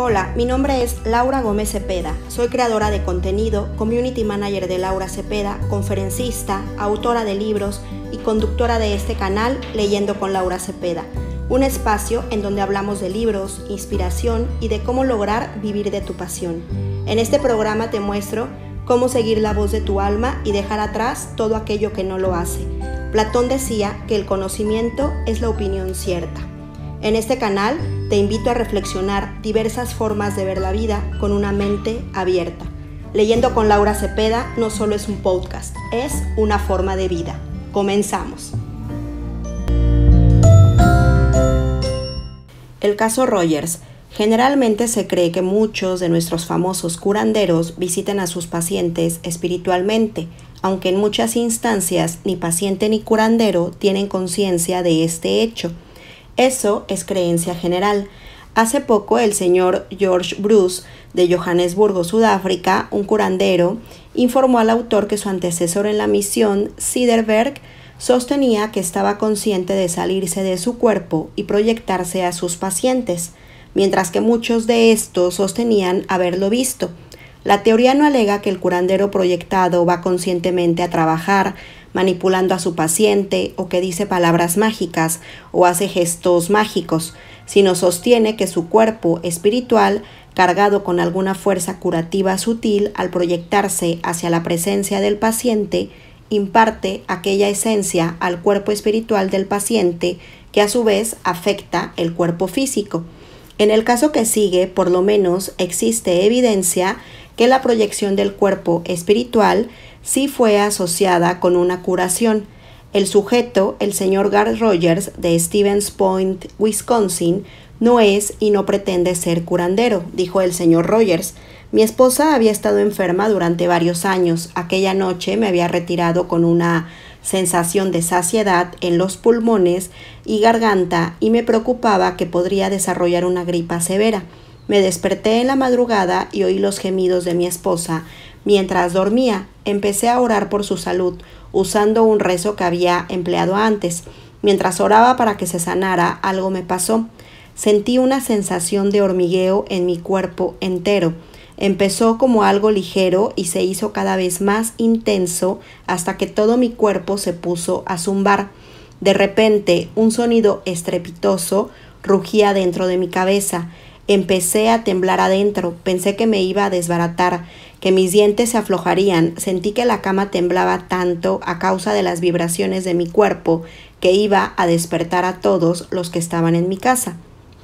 Hola, mi nombre es Laura Gómez Cepeda. Soy creadora de contenido, community manager de Laura Cepeda, conferencista, autora de libros y conductora de este canal Leyendo con Laura Cepeda, un espacio en donde hablamos de libros, inspiración y de cómo lograr vivir de tu pasión. En este programa te muestro cómo seguir la voz de tu alma y dejar atrás todo aquello que no lo hace. Platón decía que el conocimiento es la opinión cierta. En este canal te invito a reflexionar diversas formas de ver la vida con una mente abierta. Leyendo con Laura Cepeda no solo es un podcast, es una forma de vida. Comenzamos. El caso Rogers. Generalmente se cree que muchos de nuestros famosos curanderos visiten a sus pacientes espiritualmente, aunque en muchas instancias ni paciente ni curandero tienen conciencia de este hecho. Eso es creencia general. Hace poco el señor George Bruce de Johannesburgo, Sudáfrica, un curandero, informó al autor que su antecesor en la misión, Cederberg, sostenía que estaba consciente de salirse de su cuerpo y proyectarse a sus pacientes, mientras que muchos de estos sostenían haberlo visto. La teoría no alega que el curandero proyectado va conscientemente a trabajar, manipulando a su paciente o que dice palabras mágicas o hace gestos mágicos, sino sostiene que su cuerpo espiritual, cargado con alguna fuerza curativa sutil al proyectarse hacia la presencia del paciente, imparte aquella esencia al cuerpo espiritual del paciente que a su vez afecta el cuerpo físico. En el caso que sigue, por lo menos, existe evidencia que la proyección del cuerpo espiritual sí fue asociada con una curación. El sujeto, el señor Garth Rogers de Stevens Point, Wisconsin, no es y no pretende ser curandero, dijo el señor Rogers. Mi esposa había estado enferma durante varios años. Aquella noche me había retirado con una sensación de saciedad en los pulmones y garganta y me preocupaba que podría desarrollar una gripa severa. Me desperté en la madrugada y oí los gemidos de mi esposa. Mientras dormía, empecé a orar por su salud, usando un rezo que había empleado antes. Mientras oraba para que se sanara, algo me pasó. Sentí una sensación de hormigueo en mi cuerpo entero. Empezó como algo ligero y se hizo cada vez más intenso hasta que todo mi cuerpo se puso a zumbar. De repente, un sonido estrepitoso rugía dentro de mi cabeza. Empecé a temblar adentro, pensé que me iba a desbaratar, que mis dientes se aflojarían, sentí que la cama temblaba tanto a causa de las vibraciones de mi cuerpo que iba a despertar a todos los que estaban en mi casa.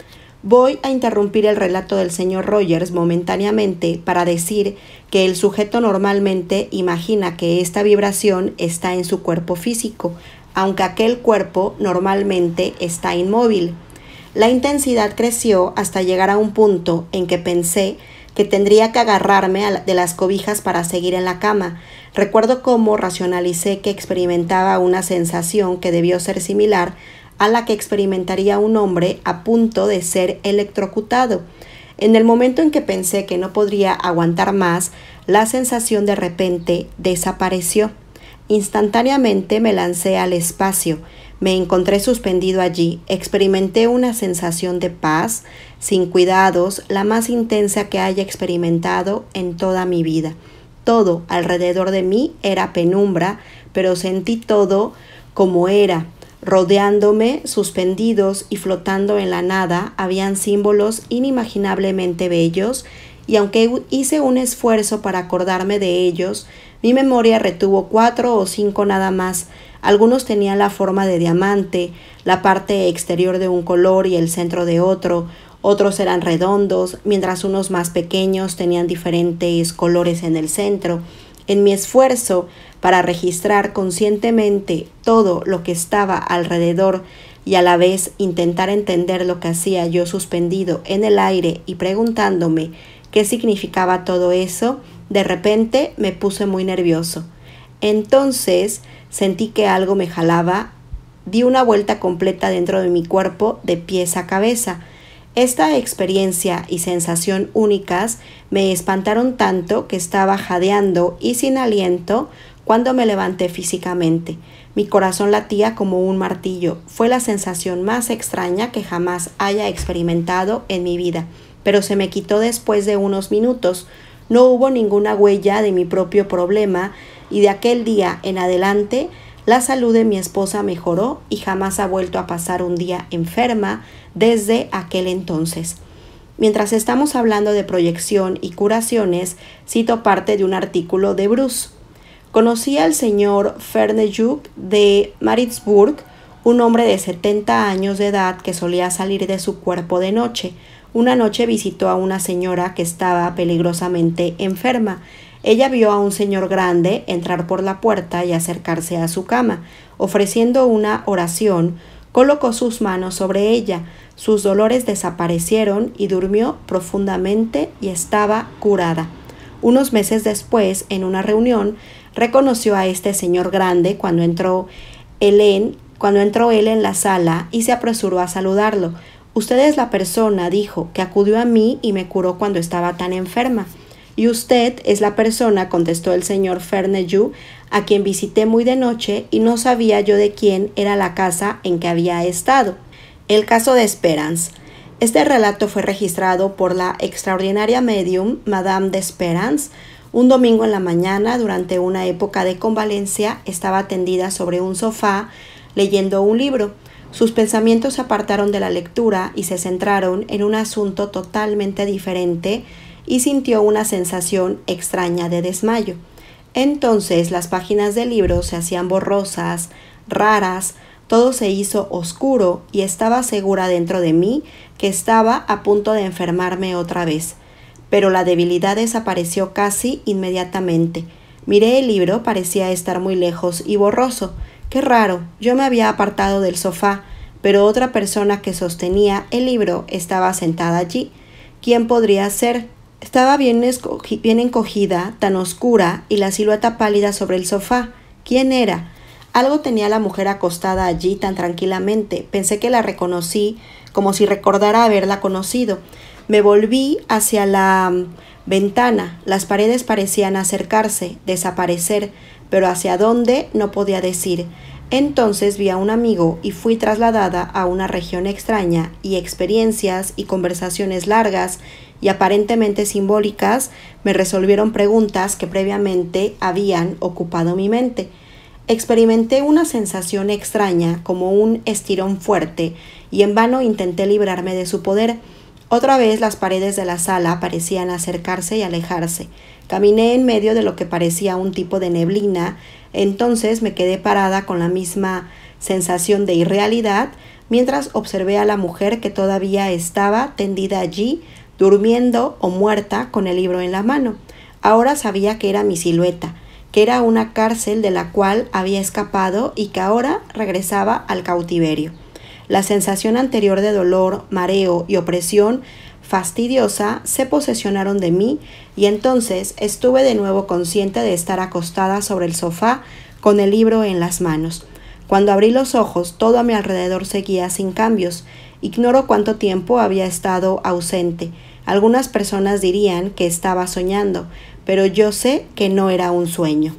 Voy a interrumpir el relato del señor Rogers momentáneamente para decir que el sujeto normalmente imagina que esta vibración está en su cuerpo físico, aunque aquel cuerpo normalmente está inmóvil. La intensidad creció hasta llegar a un punto en que pensé que tendría que agarrarme de las cobijas para seguir en la cama. Recuerdo cómo racionalicé que experimentaba una sensación que debió ser similar a la que experimentaría un hombre a punto de ser electrocutado. En el momento en que pensé que no podría aguantar más, la sensación de repente desapareció. Instantáneamente me lancé al espacio. Me encontré suspendido allí, experimenté una sensación de paz, sin cuidados, la más intensa que haya experimentado en toda mi vida. Todo alrededor de mí era penumbra, pero sentí todo como era. Rodeándome, suspendidos y flotando en la nada, habían símbolos inimaginablemente bellos, y aunque hice un esfuerzo para acordarme de ellos, mi memoria retuvo 4 o 5 nada más. Algunos tenían la forma de diamante, la parte exterior de un color y el centro de otro. Otros eran redondos, mientras unos más pequeños tenían diferentes colores en el centro. En mi esfuerzo para registrar conscientemente todo lo que estaba alrededor y a la vez intentar entender lo que hacía yo suspendido en el aire y preguntándome qué significaba todo eso, de repente me puse muy nervioso. Entonces sentí que algo me jalaba, di una vuelta completa dentro de mi cuerpo de pies a cabeza. Esta experiencia y sensación únicas me espantaron tanto que estaba jadeando y sin aliento cuando me levanté físicamente. Mi corazón latía como un martillo. Fue la sensación más extraña que jamás haya experimentado en mi vida. pero se me quitó después de unos minutos. No hubo ninguna huella de mi propio problema y de aquel día en adelante la salud de mi esposa mejoró y jamás ha vuelto a pasar un día enferma desde aquel entonces. Mientras estamos hablando de proyección y curaciones, cito parte de un artículo de Bruce. Conocí al señor Fernejuk de Maritzburg, un hombre de 70 años de edad que solía salir de su cuerpo de noche. Una noche visitó a una señora que estaba peligrosamente enferma. Ella vio a un señor grande entrar por la puerta y acercarse a su cama. Ofreciendo una oración, colocó sus manos sobre ella. Sus dolores desaparecieron y durmió profundamente y estaba curada. Unos meses después, en una reunión, reconoció a este señor grande cuando entró él en la sala y se apresuró a saludarlo. «Usted es la persona», dijo, «que acudió a mí y me curó cuando estaba tan enferma». «Y usted es la persona», contestó el señor Ferneju, «a quien visité muy de noche y no sabía yo de quién era la casa en que había estado». El caso de Esperance. Este relato fue registrado por la extraordinaria medium Madame de Esperance. Un domingo en la mañana, durante una época de convalencia, estaba tendida sobre un sofá leyendo un libro. Sus pensamientos se apartaron de la lectura y se centraron en un asunto totalmente diferente y sintió una sensación extraña de desmayo. Entonces las páginas del libro se hacían borrosas, raras, todo se hizo oscuro y estaba segura dentro de mí que estaba a punto de enfermarme otra vez. Pero la debilidad desapareció casi inmediatamente. Miré el libro, parecía estar muy lejos y borroso. ¡Qué raro! Yo me había apartado del sofá, pero otra persona que sostenía el libro estaba sentada allí. ¿Quién podría ser? Estaba bien encogida, tan oscura, y la silueta pálida sobre el sofá. ¿Quién era? Algo tenía la mujer acostada allí tan tranquilamente. Pensé que la reconocí, como si recordara haberla conocido. Me volví hacia la ventana. Las paredes parecían acercarse, desaparecer, pero hacia dónde no podía decir. Entonces vi a un amigo y fui trasladada a una región extraña, y experiencias y conversaciones largas y aparentemente simbólicas me resolvieron preguntas que previamente habían ocupado mi mente. Experimenté una sensación extraña, como un estirón fuerte, y en vano intenté librarme de su poder. Otra vez las paredes de la sala parecían acercarse y alejarse. Caminé en medio de lo que parecía un tipo de neblina. Entonces me quedé parada con la misma sensación de irrealidad, mientras observé a la mujer que todavía estaba tendida allí, durmiendo o muerta con el libro en la mano. Ahora sabía que era mi silueta, que era una cárcel de la cual había escapado y que ahora regresaba al cautiverio. La sensación anterior de dolor, mareo y opresión fastidiosa se posesionaron de mí y entonces estuve de nuevo consciente de estar acostada sobre el sofá con el libro en las manos. Cuando abrí los ojos, todo a mi alrededor seguía sin cambios. Ignoro cuánto tiempo había estado ausente. Algunas personas dirían que estaba soñando, pero yo sé que no era un sueño.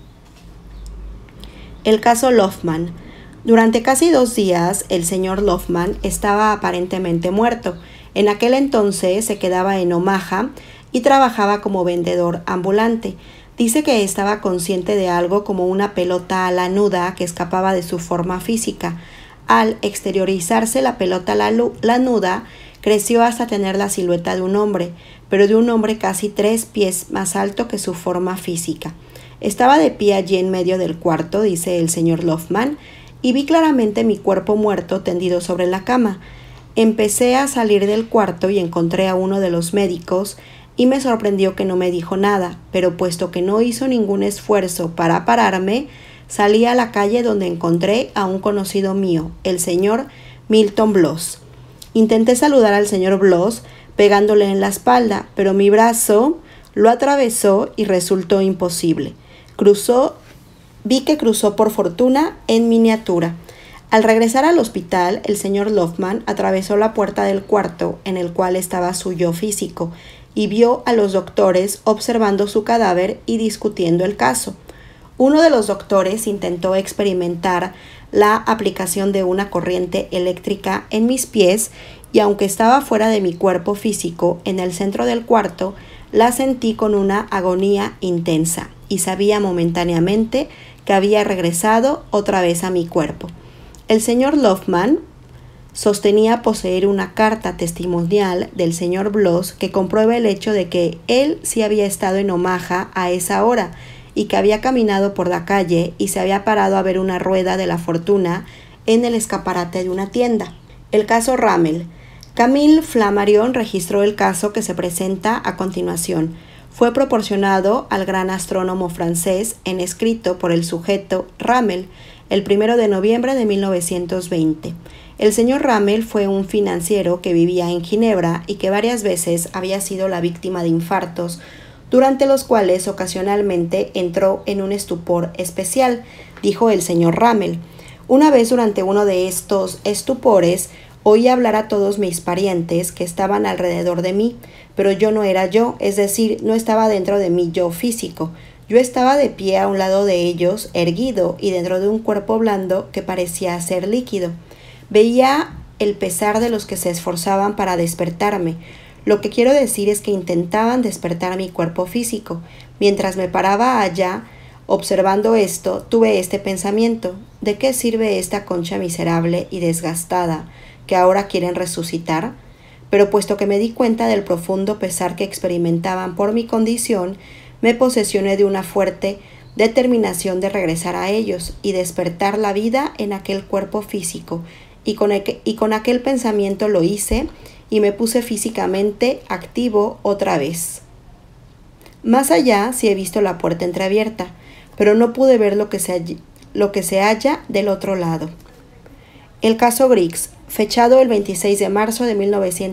El caso Lofman. Durante casi 2 días, el señor Lofman estaba aparentemente muerto. En aquel entonces se quedaba en Omaha y trabajaba como vendedor ambulante. Dice que estaba consciente de algo como una pelota lanuda que escapaba de su forma física. Al exteriorizarse la pelota lanuda, creció hasta tener la silueta de un hombre, pero de un hombre casi 3 pies más alto que su forma física. Estaba de pie allí en medio del cuarto, dice el señor Lofman, y vi claramente mi cuerpo muerto tendido sobre la cama. Empecé a salir del cuarto y encontré a uno de los médicos y me sorprendió que no me dijo nada, pero puesto que no hizo ningún esfuerzo para pararme, salí a la calle donde encontré a un conocido mío, el señor Milton Bloss. Intenté saludar al señor Bloss pegándole en la espalda, pero mi brazo lo atravesó y resultó imposible. Vi que cruzó por fortuna en miniatura. Al regresar al hospital, el señor Lofman atravesó la puerta del cuarto en el cual estaba su yo físico y vio a los doctores observando su cadáver y discutiendo el caso. Uno de los doctores intentó experimentar la aplicación de una corriente eléctrica en mis pies y aunque estaba fuera de mi cuerpo físico, en el centro del cuarto, la sentí con una agonía intensa y sabía momentáneamente que había regresado otra vez a mi cuerpo. El señor Loftman sostenía poseer una carta testimonial del señor Bloss que comprueba el hecho de que él sí había estado en Omaha a esa hora y que había caminado por la calle y se había parado a ver una rueda de la fortuna en el escaparate de una tienda. El caso Ramel. Camille Flammarion registró el caso que se presenta a continuación. Fue proporcionado al gran astrónomo francés en escrito por el sujeto Ramel el 1 de noviembre de 1920. El señor Ramel fue un financiero que vivía en Ginebra y que varias veces había sido la víctima de infartos, durante los cuales ocasionalmente entró en un estupor especial, dijo el señor Ramel. Una vez durante uno de estos estupores, oí hablar a todos mis parientes que estaban alrededor de mí, pero yo no era yo, es decir, no estaba dentro de mi yo físico. Yo estaba de pie a un lado de ellos, erguido y dentro de un cuerpo blando que parecía ser líquido. Veía el pesar de los que se esforzaban para despertarme. Lo que quiero decir es que intentaban despertar mi cuerpo físico. Mientras me paraba allá, observando esto, tuve este pensamiento: ¿de qué sirve esta concha miserable y desgastada que ahora quieren resucitar? Pero puesto que me di cuenta del profundo pesar que experimentaban por mi condición, me posesioné de una fuerte determinación de regresar a ellos y despertar la vida en aquel cuerpo físico, y con aquel pensamiento lo hice y me puse físicamente activo otra vez. Más allá sí he visto la puerta entreabierta, pero no pude ver lo que se halla del otro lado. El caso Griggs, fechado el 26 de marzo de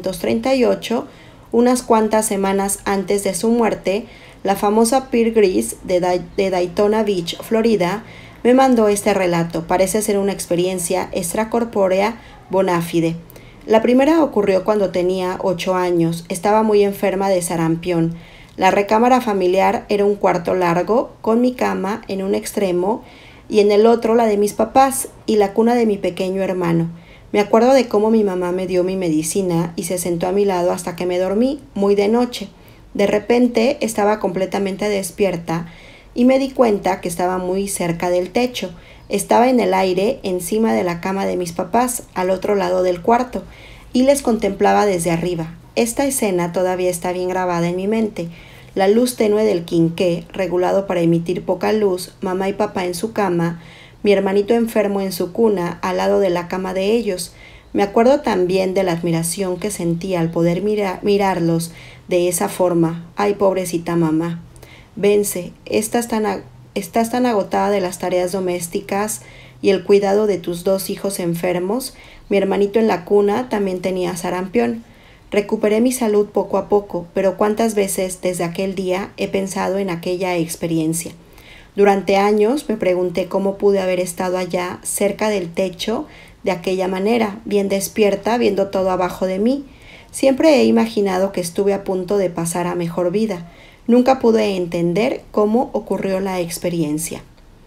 1938, unas cuantas semanas antes de su muerte, la famosa Pearl Griggs de Daytona Beach, Florida, me mandó este relato. Parece ser una experiencia extracorpórea bona fide. La primera ocurrió cuando tenía 8 años. Estaba muy enferma de sarampión. La recámara familiar era un cuarto largo, con mi cama en un extremo y en el otro la de mis papás y la cuna de mi pequeño hermano. Me acuerdo de cómo mi mamá me dio mi medicina y se sentó a mi lado hasta que me dormí, muy de noche. De repente estaba completamente despierta y me di cuenta que estaba muy cerca del techo. Estaba en el aire, encima de la cama de mis papás, al otro lado del cuarto, y les contemplaba desde arriba. Esta escena todavía está bien grabada en mi mente. La luz tenue del quinqué, regulado para emitir poca luz, mamá y papá en su cama, mi hermanito enfermo en su cuna, al lado de la cama de ellos. Me acuerdo también de la admiración que sentía al poder mirarlos de esa forma. Ay, pobrecita mamá. Vence, estás tan agotada de las tareas domésticas y el cuidado de tus 2 hijos enfermos. Mi hermanito en la cuna también tenía sarampión. Recuperé mi salud poco a poco, pero cuántas veces desde aquel día he pensado en aquella experiencia. Durante años me pregunté cómo pude haber estado allá, cerca del techo, de aquella manera, bien despierta, viendo todo abajo de mí. Siempre he imaginado que estuve a punto de pasar a mejor vida. Nunca pude entender cómo ocurrió la experiencia.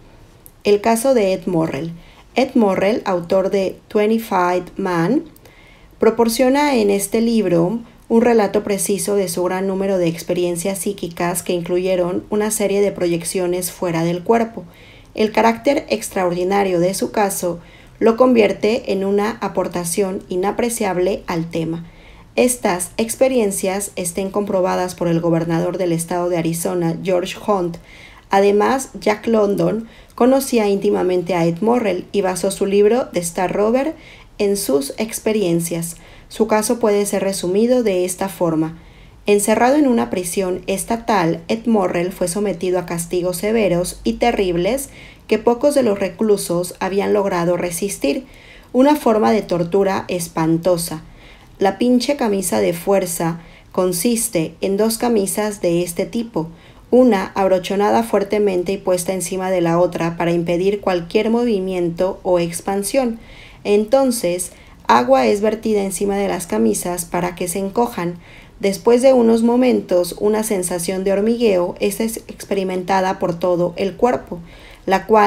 El caso de Ed Morrell. Ed Morrell, autor de 25 Man, proporciona en este libro un relato preciso de su gran número de experiencias psíquicas que incluyeron una serie de proyecciones fuera del cuerpo. El carácter extraordinario de su caso lo convierte en una aportación inapreciable al tema. Estas experiencias estén comprobadas por el gobernador del estado de Arizona, George Hunt. Además, Jack London conocía íntimamente a Ed Morrell y basó su libro The Star Rover en sus experiencias. Su caso puede ser resumido de esta forma. Encerrado en una prisión estatal, Ed Morrell fue sometido a castigos severos y terribles que pocos de los reclusos habían logrado resistir. Una forma de tortura espantosa. La pinche camisa de fuerza consiste en 2 camisas de este tipo, una abrochonada fuertemente y puesta encima de la otra para impedir cualquier movimiento o expansión. Entonces, agua es vertida encima de las camisas para que se encojan. Después de unos momentos, una sensación de hormigueo es experimentada por todo el cuerpo, la cual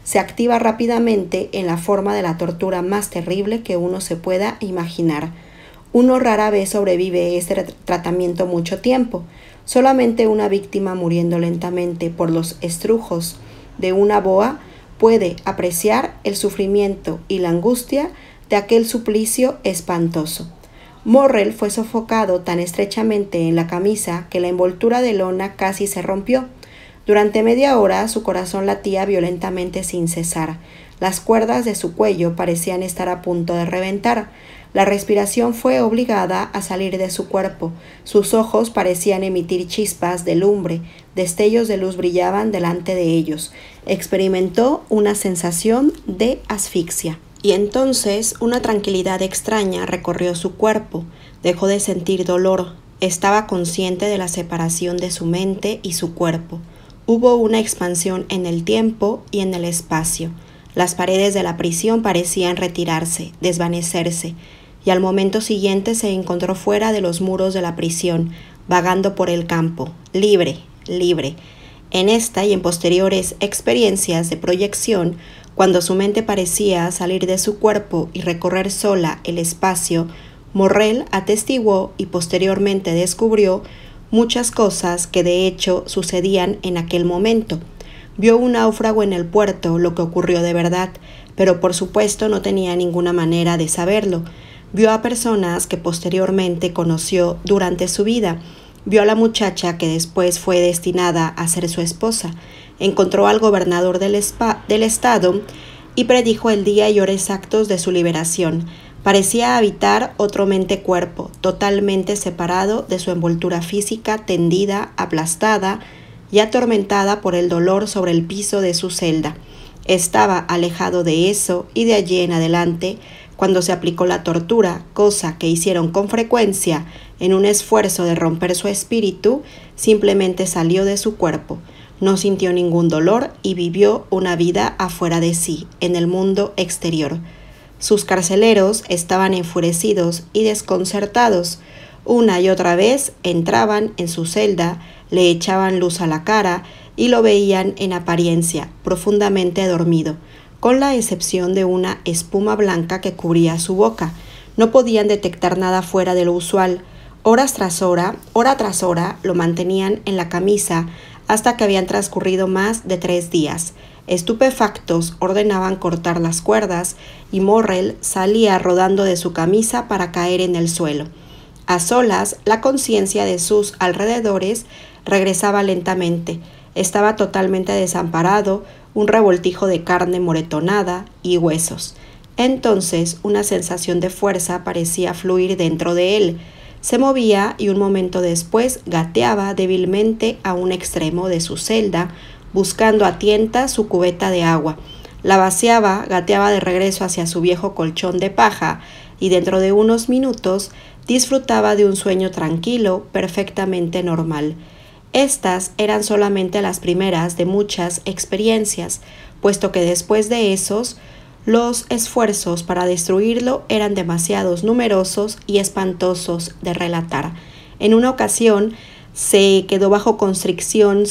se activa rápidamente en la forma de la tortura más terrible que uno se pueda imaginar. Uno rara vez sobrevive este tratamiento mucho tiempo. Solamente una víctima muriendo lentamente por los estrujos de una boa puede apreciar el sufrimiento y la angustia de aquel suplicio espantoso. Morrell fue sofocado tan estrechamente en la camisa que la envoltura de lona casi se rompió. Durante media hora su corazón latía violentamente sin cesar. Las cuerdas de su cuello parecían estar a punto de reventar. La respiración fue obligada a salir de su cuerpo. Sus ojos parecían emitir chispas de lumbre. Destellos de luz brillaban delante de ellos. Experimentó una sensación de asfixia. Y entonces una tranquilidad extraña recorrió su cuerpo. Dejó de sentir dolor. Estaba consciente de la separación de su mente y su cuerpo. Hubo una expansión en el tiempo y en el espacio. Las paredes de la prisión parecían retirarse, desvanecerse, y al momento siguiente se encontró fuera de los muros de la prisión, vagando por el campo, libre, libre. En esta y en posteriores experiencias de proyección, cuando su mente parecía salir de su cuerpo y recorrer sola el espacio, Morrell atestiguó y posteriormente descubrió muchas cosas que de hecho sucedían en aquel momento. Vio un náufrago en el puerto, lo que ocurrió de verdad, pero por supuesto no tenía ninguna manera de saberlo. Vio a personas que posteriormente conoció durante su vida. Vio a la muchacha que después fue destinada a ser su esposa. Encontró al gobernador del estado y predijo el día y hora exactos de su liberación. Parecía habitar otro mente-cuerpo, totalmente separado de su envoltura física, tendida, aplastada y atormentada por el dolor sobre el piso de su celda. Estaba alejado de eso y de allí en adelante, cuando se aplicó la tortura, cosa que hicieron con frecuencia en un esfuerzo de romper su espíritu, simplemente salió de su cuerpo. No sintió ningún dolor y vivió una vida afuera de sí, en el mundo exterior. Sus carceleros estaban enfurecidos y desconcertados. Una y otra vez entraban en su celda, le echaban luz a la cara y lo veían en apariencia profundamente dormido, con la excepción de una espuma blanca que cubría su boca. No podían detectar nada fuera de lo usual. Hora tras hora, lo mantenían en la camisa hasta que habían transcurrido más de 3 días. Estupefactos ordenaban cortar las cuerdas y Morrell salía rodando de su camisa para caer en el suelo. A solas, la conciencia de sus alrededores regresaba lentamente. Estaba totalmente desamparado, un revoltijo de carne moretonada y huesos. Entonces una sensación de fuerza parecía fluir dentro de él. Se movía y un momento después gateaba débilmente a un extremo de su celda, buscando a tientas su cubeta de agua. La vaciaba, gateaba de regreso hacia su viejo colchón de paja y dentro de unos minutos disfrutaba de un sueño tranquilo, perfectamente normal. Estas eran solamente las primeras de muchas experiencias, puesto que después de esos, los esfuerzos para destruirlo eran demasiados numerosos y espantosos de relatar. En una ocasión, se quedó bajo constricción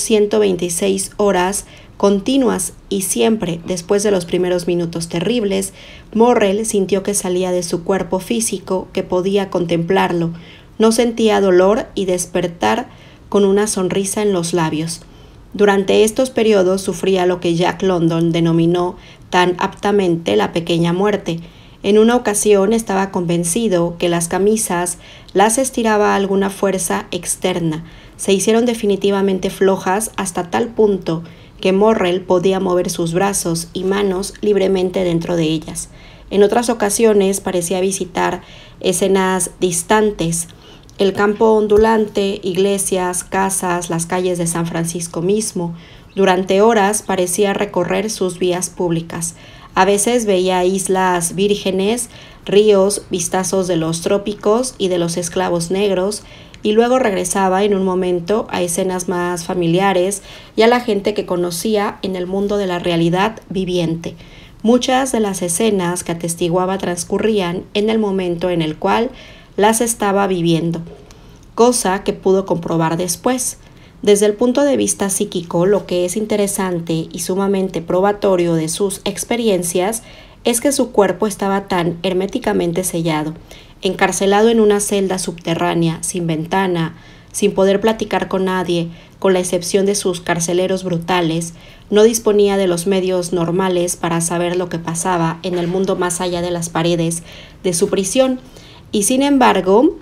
126 horas continuas y siempre, después de los primeros minutos terribles, Morrell sintió que salía de su cuerpo físico, que podía contemplarlo. No sentía dolor y despertar con una sonrisa en los labios. Durante estos periodos sufría lo que Jack London denominó tan aptamente la pequeña muerte. En una ocasión estaba convencido que las camisas las estiraba alguna fuerza externa. Se hicieron definitivamente flojas hasta tal punto que Morrell podía mover sus brazos y manos libremente dentro de ellas. En otras ocasiones parecía visitar escenas distantes, el campo ondulante, iglesias, casas, las calles de San Francisco mismo. Durante horas parecía recorrer sus vías públicas. A veces veía islas vírgenes, ríos, vistazos de los trópicos y de los esclavos negros, y luego regresaba en un momento a escenas más familiares y a la gente que conocía en el mundo de la realidad viviente. Muchas de las escenas que atestiguaba transcurrían en el momento en el cual las estaba viviendo, cosa que pudo comprobar después. Desde el punto de vista psíquico, lo que es interesante y sumamente probatorio de sus experiencias es que su cuerpo estaba tan herméticamente sellado, encarcelado en una celda subterránea, sin ventana, sin poder platicar con nadie, con la excepción de sus carceleros brutales, no disponía de los medios normales para saber lo que pasaba en el mundo más allá de las paredes de su prisión, y sin embargo,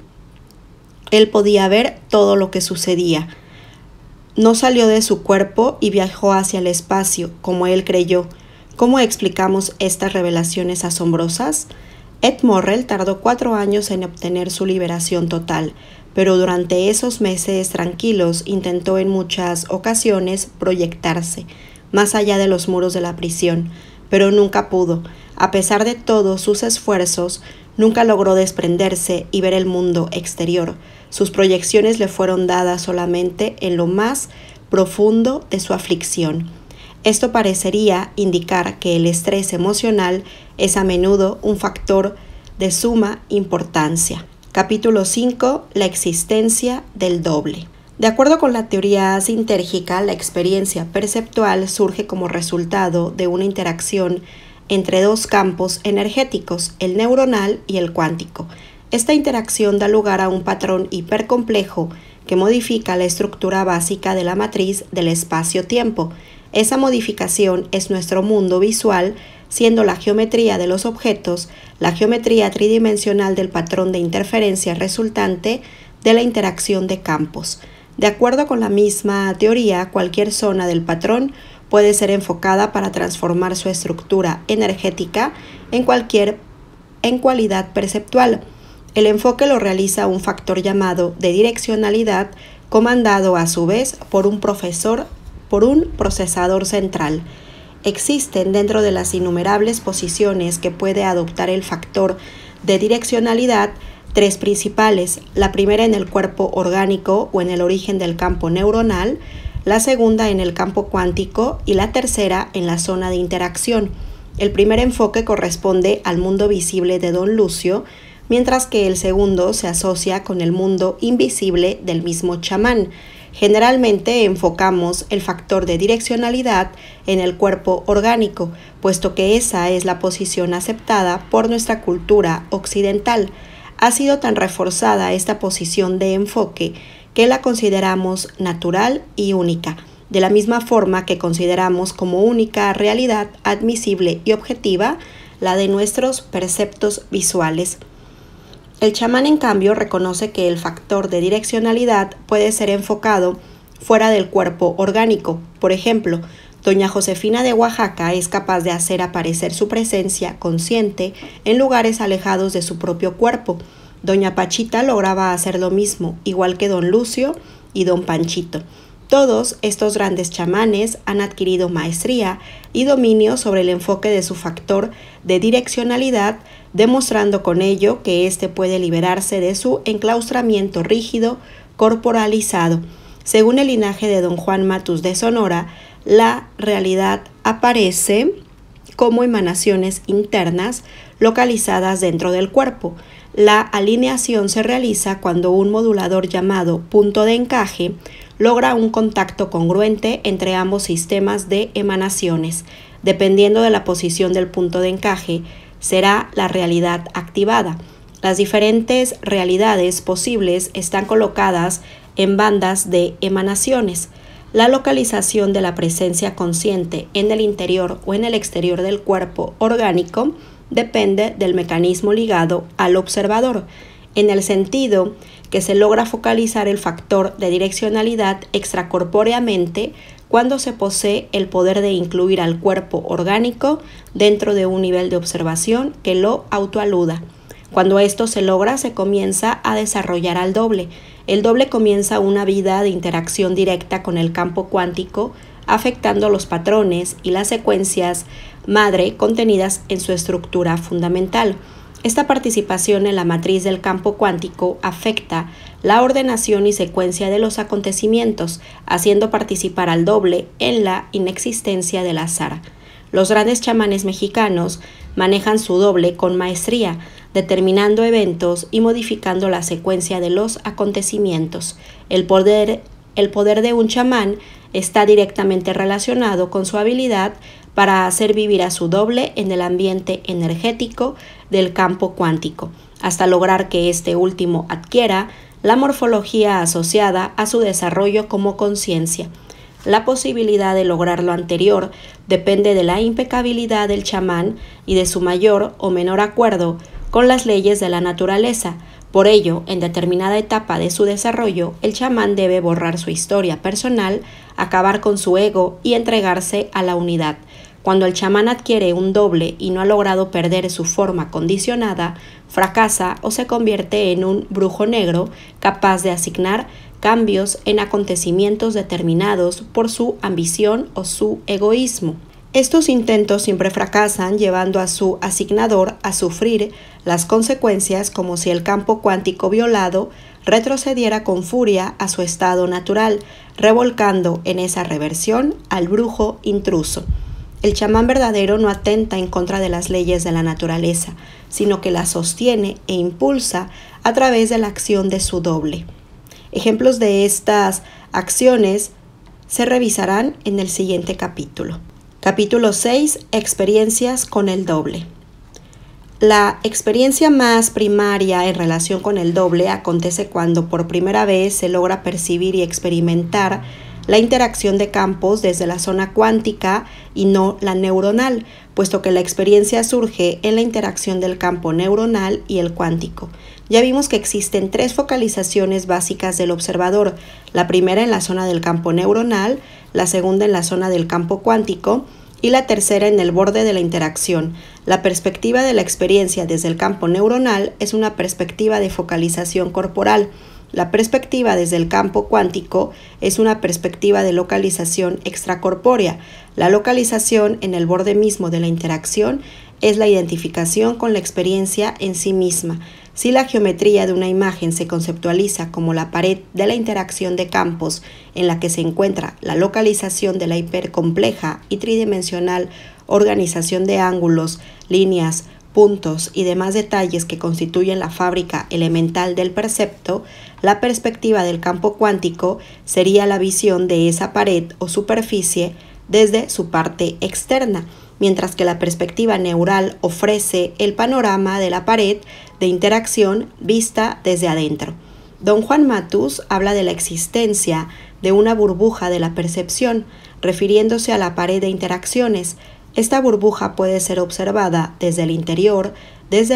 él podía ver todo lo que sucedía. No salió de su cuerpo y viajó hacia el espacio, como él creyó. ¿Cómo explicamos estas revelaciones asombrosas? Ed Morrell tardó 4 años en obtener su liberación total, pero durante esos meses tranquilos intentó en muchas ocasiones proyectarse más allá de los muros de la prisión, pero nunca pudo. A pesar de todos sus esfuerzos, nunca logró desprenderse y ver el mundo exterior. Sus proyecciones le fueron dadas solamente en lo más profundo de su aflicción. Esto parecería indicar que el estrés emocional es a menudo un factor de suma importancia. Capítulo 5. La existencia del doble. De acuerdo con la teoría sintérgica, la experiencia perceptual surge como resultado de una interacción entre dos campos energéticos, el neuronal y el cuántico. Esta interacción da lugar a un patrón hipercomplejo que modifica la estructura básica de la matriz del espacio-tiempo. Esa modificación es nuestro mundo visual, siendo la geometría de los objetos la geometría tridimensional del patrón de interferencia resultante de la interacción de campos. De acuerdo con la misma teoría, cualquier zona del patrón puede ser enfocada para transformar su estructura energética en cualidad perceptual. El enfoque lo realiza un factor llamado de direccionalidad, comandado a su vez por un procesador central. Existen dentro de las innumerables posiciones que puede adoptar el factor de direccionalidad 3 principales, la primera en el cuerpo orgánico o en el origen del campo neuronal, la segunda en el campo cuántico y la tercera en la zona de interacción. El primer enfoque corresponde al mundo visible de Don Lucio, mientras que el segundo se asocia con el mundo invisible del mismo chamán. Generalmente enfocamos el factor de direccionalidad en el cuerpo orgánico, puesto que esa es la posición aceptada por nuestra cultura occidental. Ha sido tan reforzada esta posición de enfoque que la consideramos natural y única, de la misma forma que consideramos como única realidad admisible y objetiva la de nuestros perceptos visuales. El chamán, en cambio, reconoce que el factor de direccionalidad puede ser enfocado fuera del cuerpo orgánico. Por ejemplo, Doña Josefina de Oaxaca es capaz de hacer aparecer su presencia consciente en lugares alejados de su propio cuerpo. Doña Pachita lograba hacer lo mismo, igual que Don Lucio y Don Panchito. Todos estos grandes chamanes han adquirido maestría y dominio sobre el enfoque de su factor de direccionalidad, demostrando con ello que éste puede liberarse de su enclaustramiento rígido corporalizado. Según el linaje de Don Juan Matus de Sonora, la realidad aparece como emanaciones internas localizadas dentro del cuerpo. La alineación se realiza cuando un modulador llamado punto de encaje logra un contacto congruente entre ambos sistemas de emanaciones. Dependiendo de la posición del punto de encaje, será la realidad activada. Las diferentes realidades posibles están colocadas en bandas de emanaciones. La localización de la presencia consciente en el interior o en el exterior del cuerpo orgánico depende del mecanismo ligado al observador, en el sentido que se logra focalizar el factor de direccionalidad extracorpóreamente cuando se posee el poder de incluir al cuerpo orgánico dentro de un nivel de observación que lo autoaluda. Cuando esto se logra, se comienza a desarrollar al doble. El doble comienza una vida de interacción directa con el campo cuántico, afectando los patrones y las secuencias madre contenidas en su estructura fundamental. Esta participación en la matriz del campo cuántico afecta la ordenación y secuencia de los acontecimientos, haciendo participar al doble en la inexistencia del azar. Los grandes chamanes mexicanos manejan su doble con maestría, determinando eventos y modificando la secuencia de los acontecimientos. El poder El poder de un chamán está directamente relacionado con su habilidad para hacer vivir a su doble en el ambiente energético del campo cuántico, hasta lograr que este último adquiera la morfología asociada a su desarrollo como conciencia. La posibilidad de lograr lo anterior depende de la impecabilidad del chamán y de su mayor o menor acuerdo con las leyes de la naturaleza. Por ello, en determinada etapa de su desarrollo, el chamán debe borrar su historia personal, acabar con su ego y entregarse a la unidad. Cuando el chamán adquiere un doble y no ha logrado perder su forma condicionada, fracasa o se convierte en un brujo negro capaz de asignar cambios en acontecimientos determinados por su ambición o su egoísmo. Estos intentos siempre fracasan, llevando a su asignador a sufrir las consecuencias como si el campo cuántico violado retrocediera con furia a su estado natural, revolcando en esa reversión al brujo intruso. El chamán verdadero no atenta en contra de las leyes de la naturaleza, sino que las sostiene e impulsa a través de la acción de su doble. Ejemplos de estas acciones se revisarán en el siguiente capítulo. Capítulo 6. Experiencias con el doble. La experiencia más primaria en relación con el doble acontece cuando por primera vez se logra percibir y experimentar la interacción de campos desde la zona cuántica y no la neuronal, puesto que la experiencia surge en la interacción del campo neuronal y el cuántico. Ya vimos que existen 3 focalizaciones básicas del observador, la primera en la zona del campo neuronal, la segunda en la zona del campo cuántico y la tercera en el borde de la interacción. La perspectiva de la experiencia desde el campo neuronal es una perspectiva de focalización corporal. La perspectiva desde el campo cuántico es una perspectiva de localización extracorpórea. La localización en el borde mismo de la interacción es la identificación con la experiencia en sí misma. Si la geometría de una imagen se conceptualiza como la pared de la interacción de campos en la que se encuentra la localización de la hipercompleja y tridimensional organización de ángulos, líneas, puntos y demás detalles que constituyen la fábrica elemental del percepto, la perspectiva del campo cuántico sería la visión de esa pared o superficie desde su parte externa, mientras que la perspectiva neural ofrece el panorama de la pared de interacción vista desde adentro. Don Juan Matus habla de la existencia de una burbuja de la percepción, refiriéndose a la pared de interacciones. Esta burbuja puede ser observada desde el interior, desde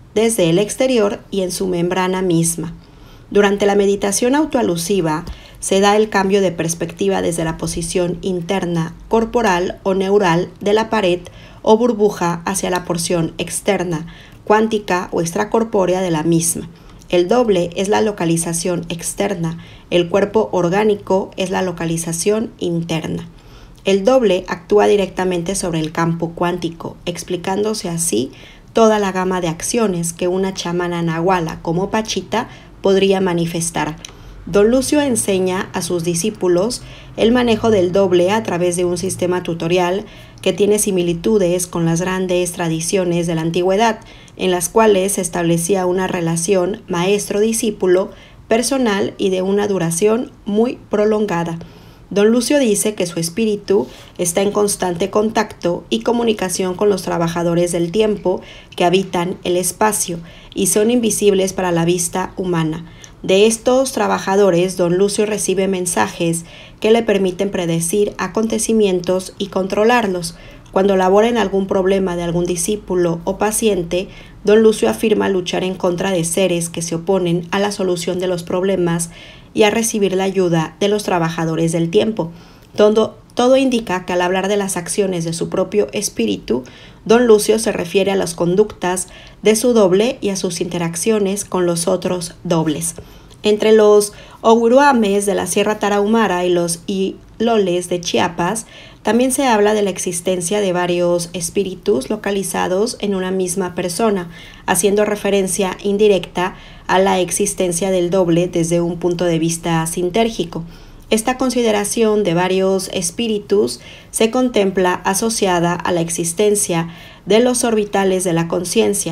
el exterior y en su membrana misma. Durante la meditación autoalusiva se da el cambio de perspectiva desde la posición interna, corporal o neural de la pared o burbuja hacia la porción externa, cuántica o extracorpórea de la misma. El doble es la localización externa, el cuerpo orgánico es la localización interna. El doble actúa directamente sobre el campo cuántico, explicándose así toda la gama de acciones que una chamana nahuala como Pachita podría manifestar. Don Lucio enseña a sus discípulos el manejo del doble a través de un sistema tutorial que tiene similitudes con las grandes tradiciones de la antigüedad, en las cuales se establecía una relación maestro-discípulo personal y de una duración muy prolongada. Don Lucio dice que su espíritu está en constante contacto y comunicación con los trabajadores del tiempo que habitan el espacio y son invisibles para la vista humana. De estos trabajadores, Don Lucio recibe mensajes que le permiten predecir acontecimientos y controlarlos. Cuando labora en algún problema de algún discípulo o paciente, Don Lucio afirma luchar en contra de seres que se oponen a la solución de los problemas y a recibir la ayuda de los trabajadores del tiempo. Todo indica que al hablar de las acciones de su propio espíritu, Don Lucio se refiere a las conductas de su doble y a sus interacciones con los otros dobles. Entre los Oguruames de la Sierra Tarahumara y los Iloles de Chiapas, también se habla de la existencia de varios espíritus localizados en una misma persona, haciendo referencia indirecta a la existencia del doble desde un punto de vista sintérgico. Esta consideración de varios espíritus se contempla asociada a la existencia de los orbitales de la conciencia.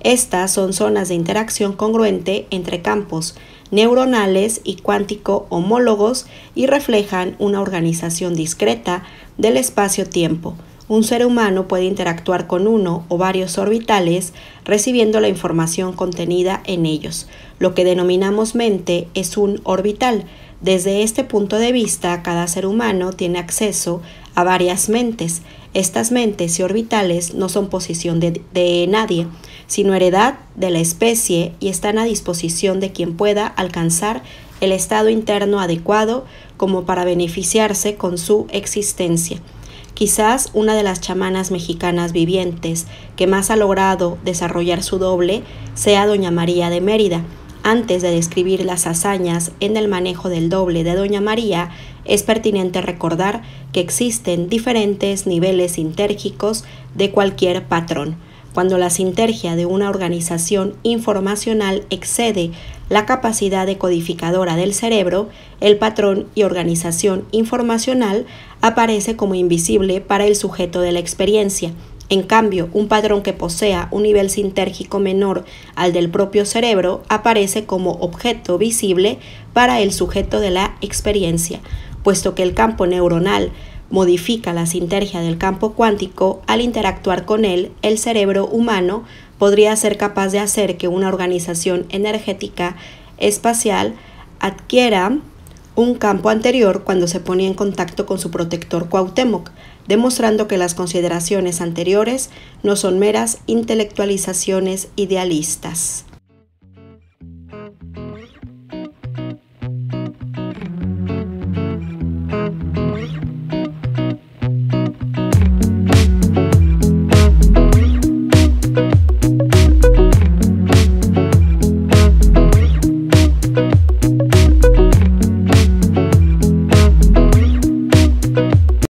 Estas son zonas de interacción congruente entre campos neuronales y cuántico homólogos y reflejan una organización discreta del espacio-tiempo. Un ser humano puede interactuar con uno o varios orbitales recibiendo la información contenida en ellos. Lo que denominamos mente es un orbital. Desde este punto de vista, cada ser humano tiene acceso a varias mentes. Estas mentes y orbitales no son posición de nadie, sino heredad de la especie y están a disposición de quien pueda alcanzar el estado interno adecuado como para beneficiarse con su existencia. Quizás una de las chamanas mexicanas vivientes que más ha logrado desarrollar su doble sea Doña María de Mérida. Antes de describir las hazañas en el manejo del doble de Doña María, es pertinente recordar que existen diferentes niveles sintérgicos de cualquier patrón. Cuando la sintergia de una organización informacional excede la capacidad decodificadora del cerebro, el patrón y organización informacional aparece como invisible para el sujeto de la experiencia. En cambio, un patrón que posea un nivel sintérgico menor al del propio cerebro aparece como objeto visible para el sujeto de la experiencia, puesto que el campo neuronal modifica la sintergia del campo cuántico. Al interactuar con él, el cerebro humano podría ser capaz de hacer que una organización energética espacial adquiera un campo anterior cuando se ponía en contacto con su protector Cuauhtémoc, demostrando que las consideraciones anteriores no son meras intelectualizaciones idealistas.